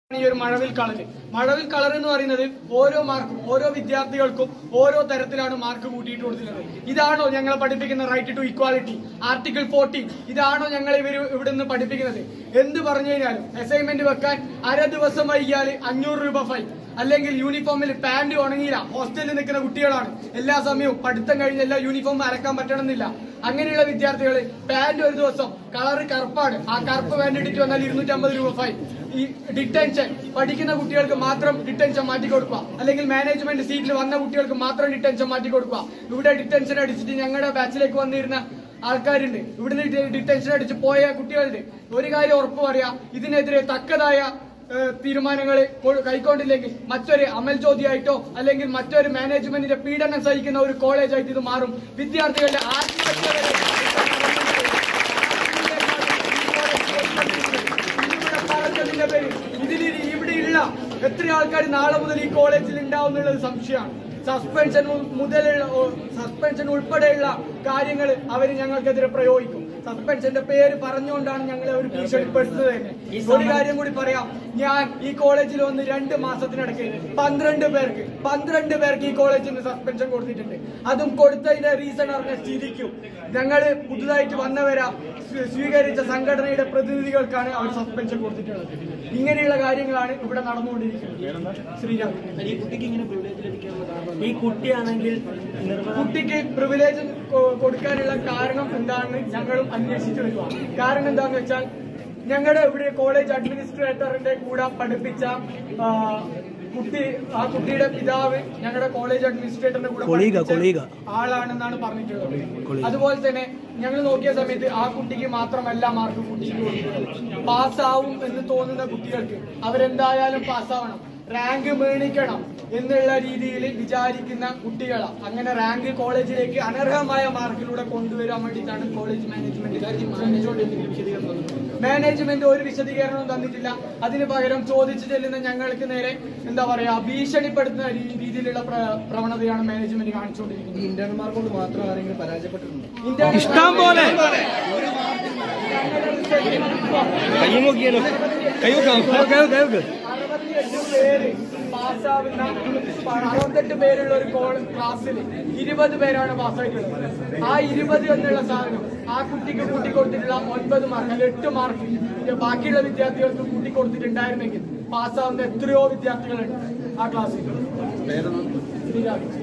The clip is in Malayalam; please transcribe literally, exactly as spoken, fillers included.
ഈ ഒരു മഴവിൽ കളർ മഴവിൽ കളർ എന്ന് പറയുന്നത് ഓരോ മാർക്കും ഓരോ വിദ്യാർത്ഥികൾക്കും ഓരോ തരത്തിലാണ് മാർക്ക് കൂട്ടിയിട്ട് കൊടുത്തിട്ടുള്ളത്. ഇതാണോ ഞങ്ങളെ പഠിപ്പിക്കുന്ന right to equality, article fourteen? ഇതാണോ ഞങ്ങൾ ഇവർ ഇവിടെ നിന്ന് പഠിപ്പിക്കുന്നത്? എന്ത് പറഞ്ഞു കഴിഞ്ഞാലും അസൈൻമെന്റ് വെക്കാൻ അര ദിവസം വൈകിയാൽ അഞ്ഞൂറ് രൂപ ഫൈൻ, അല്ലെങ്കിൽ യൂണിഫോമിൽ പാന്റ് ഉണങ്ങിയില്ല, ഹോസ്റ്റലിൽ നിൽക്കുന്ന കുട്ടികളാണ്, എല്ലാ സമയവും പഠിത്തം കഴിഞ്ഞ എല്ലാ യൂണിഫോം അരക്കാൻ പറ്റണമെന്നില്ല. അങ്ങനെയുള്ള വിദ്യാർത്ഥികൾ പാന്റ് ഒരു ദിവസം കളർ കറുപ്പാണ്, ആ കറുപ്പ് പാന്റ് ഇട്ടിട്ട് വന്നാൽ ഇരുന്നൂറ്റമ്പത് രൂപ ഫൈൻ. ഈ ഡിറ്റൻഷൻ പഠിക്കുന്ന കുട്ടികൾക്ക് മാത്രം ഡിറ്റൻഷൻ മാറ്റി കൊടുക്കുക, അല്ലെങ്കിൽ മാനേജ്മെന്റ് സീറ്റിൽ വന്ന കുട്ടികൾക്ക് മാത്രം ഡിറ്റൻഷൻ മാറ്റി കൊടുക്കുക. ഇവിടെ ഡിറ്റൻഷൻ അടിച്ചിട്ട് ഞങ്ങളുടെ ബാച്ചിലേക്ക് വന്നിരുന്ന ആൾക്കാരുണ്ട്, ഇവിടുന്ന് ഡിറ്റൻഷൻ അടിച്ച് പോയ കുട്ടികളുണ്ട്. ഒരു കാര്യം ഉറപ്പ് പറയാം, ഇതിനെതിരെ തക്കതായ തീരുമാനങ്ങൾ കൈക്കൊണ്ടില്ലെങ്കിൽ മറ്റൊരു അമൽ ജ്യോതിയായിട്ടോ അല്ലെങ്കിൽ മറ്റൊരു മാനേജ്മെന്റിന്റെ പീഡനം സഹിക്കുന്ന ഒരു കോളേജായിട്ട് ഇത് മാറും. വിദ്യാർത്ഥികളുടെ ആത്മഹത്യ വരെ പറഞ്ഞതിന്റെ പേര് ഇതിൽ ഇവിടെയുള്ള എത്ര ആൾക്കാർ നാളെ മുതൽ ഈ കോളേജിൽ ഉണ്ടാവും എന്നുള്ളത് സംശയമാണ്. സസ്പെൻഷൻ മുതലുള്ള സസ്പെൻഷൻ ഉൾപ്പെടെയുള്ള കാര്യങ്ങൾ അവർ ഞങ്ങൾക്കെതിരെ പ്രയോഗിക്കും. സസ്പെൻഷന്റെ പേര് പറഞ്ഞുകൊണ്ടാണ് ഞങ്ങളെ ഒരു ഭീഷണിപ്പെടുത്തുന്നത് തന്നെ. ഒരു കാര്യം കൂടി പറയാം, ഞാൻ ഈ കോളേജിൽ വന്ന് രണ്ട് മാസത്തിനിടയ്ക്ക് പന്ത്രണ്ട് പേർക്ക് പന്ത്രണ്ട് പേർക്ക് ഈ കോളേജിൽ നിന്ന് സസ്പെൻഷൻ കൊടുത്തിട്ടുണ്ട്. അതും കൊടുത്തതിന്റെ റീസൺ അറിഞ്ഞ സ്ഥിതിക്കും ഞങ്ങൾ പുതുതായിട്ട് വന്നവരാ സ്വീകരിച്ച സംഘടനയുടെ പ്രതിനിധികൾക്കാണ് അവർ സസ്പെൻഷൻ കൊടുത്തിട്ടുള്ളത്. ഇങ്ങനെയുള്ള കാര്യങ്ങളാണ് ഇവിടെ നടന്നുകൊണ്ടിരിക്കുന്നത്. ശ്രീരാം, ഈ കുട്ടിക്ക് ഇങ്ങനെ പ്രിവിലേജ് ലഭിക്കാനുള്ള ഈ കുട്ടിയാണെങ്കിൽ കുട്ടിക്ക് പ്രിവിലേജ് കൊടുക്കാനുള്ള കാരണം എന്താണെന്ന് ഞങ്ങളും അന്വേഷിച്ചു വരുക. കാരണം എന്താന്ന് വെച്ചാൽ ഞങ്ങളുടെ ഇവിടെ കോളേജ് അഡ്മിനിസ്ട്രേറ്ററിന്റെ കൂടെ പഠിപ്പിച്ച കുട്ടി, ആ കുട്ടിയുടെ പിതാവ് ഞങ്ങളുടെ കോളേജ് അഡ്മിനിസ്ട്രേറ്ററിന്റെ കൂടെ ആളാണെന്നാണ് പറഞ്ഞിട്ടുള്ളത്. അതുപോലെ തന്നെ ഞങ്ങൾ നോക്കിയ സമയത്ത് ആ കുട്ടിക്ക് മാത്രമല്ല മാർക്ക് കുട്ടിക്ക് കൊടുക്കുന്നത്. പാസ്സാവും എന്ന് തോന്നുന്ന കുട്ടികൾക്ക് അവരെന്തായാലും പാസ്സാവണം, റാങ്ക് മേടിക്കണം എന്നുള്ള രീതിയിൽ വിചാരിക്കുന്ന കുട്ടികളാണ്. അങ്ങനെ റാങ്ക് കോളേജിലേക്ക് അനർഹമായ മാർക്കിലൂടെ കൊണ്ടുവരാൻ വേണ്ടിയിട്ടാണ് കോളേജ് മാനേജ്മെന്റ് മാനേജ്മെന്റ് ഒരു വിശദീകരണവും തന്നിട്ടില്ല. അതിന് പകരം ചോദിച്ചു ചെല്ലുന്ന ഞങ്ങൾക്ക് നേരെ എന്താ പറയാ ഭീഷണിപ്പെടുത്തുന്ന രീതിയിലുള്ള പ്രവണതയാണ് മാനേജ്മെന്റ് കാണിച്ചുകൊണ്ടിരിക്കുന്നത്. ഇന്റേണൽമാർ കൊണ്ട് മാത്രം ആരെങ്കിലും പരാജയപ്പെട്ടിട്ടുണ്ട്? ഇഷ്ടം പോലെ അറുപത്തിയെട്ട് പേര് പാസ്സാവുന്ന അറുപത്തെട്ട് പേരുള്ള ഒരു ക്ലാസ്സിൽ ഇരുപത് പേരാണ് പാസ്സായിട്ടുള്ളത്. ആ ഇരുപത് എന്നുള്ള സാധനം ആ കുട്ടിക്ക് കൂട്ടിക്കൊടുത്തിട്ടുള്ള ഒൻപത് മാർക്ക് അല്ല എട്ട് മാർക്ക് ബാക്കിയുള്ള വിദ്യാർത്ഥികൾക്ക് കൂട്ടിക്കൊടുത്തിട്ടുണ്ടായിരുന്നെങ്കിൽ പാസ്സാവുന്ന എത്രയോ വിദ്യാർത്ഥികളുണ്ട് ആ ക്ലാസ്സിൽ.